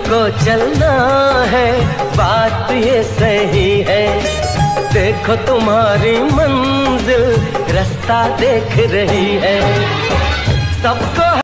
को चलना है, बात ये सही है। देखो तुम्हारी मंजिल रास्ता देख रही है। सबको